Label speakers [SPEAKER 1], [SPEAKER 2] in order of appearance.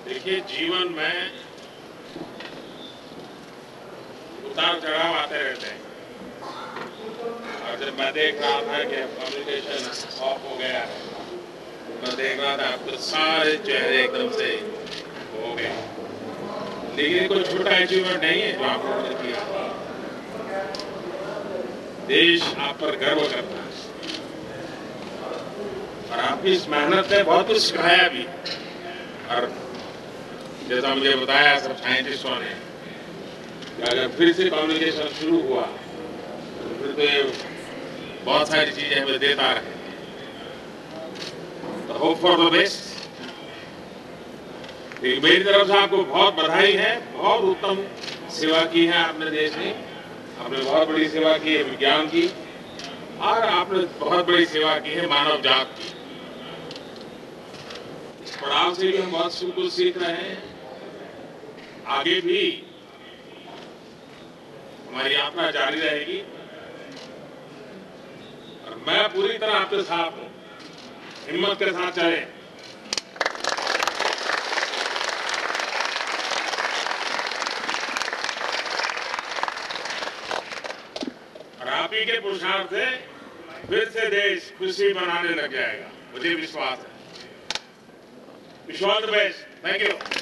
[SPEAKER 1] देखिए, जीवन में उतार चढ़ाव आते रहते हैं। और जब मैं देख रहा था कि कम्युनिकेशन ऑफ हो गया है, मैं देख रहा था आपके सारे चेहरे एकदम से हो गए। लेकिन कोई छोटा अचीवमेंट नहीं है जो आप लोगों ने किया। देश आप पर गर्व करता है और आपकी इस मेहनत ने बहुत कुछ सिखाया भी। और जैसा मुझे बताया सब साइंटिस्टों ने, अगर फिर से कम्युनिकेशन शुरू हुआ तो फिर तो ये बहुत सारी चीजें हमें देता रहे। तो होप फॉर द बेस्ट। मेरी तरफ से आपको बहुत बधाई है। बहुत उत्तम सेवा की है आपने देश में। आपने बहुत बड़ी सेवा की है विज्ञान की, और आपने बहुत बड़ी सेवा की है मानव जात की। इस पड़ाव से भी हम बहुत कुछ सीख रहे हैं। आगे भी हमारी यात्रा जारी रहेगी और मैं पूरी तरह आपके साथ हूं। हिम्मत के साथ चलें। और आप ही के पुरुषार्थ से फिर से देश खुशी मनाने लग जाएगा, मुझे विश्वास है। Wish all the best. Thank you.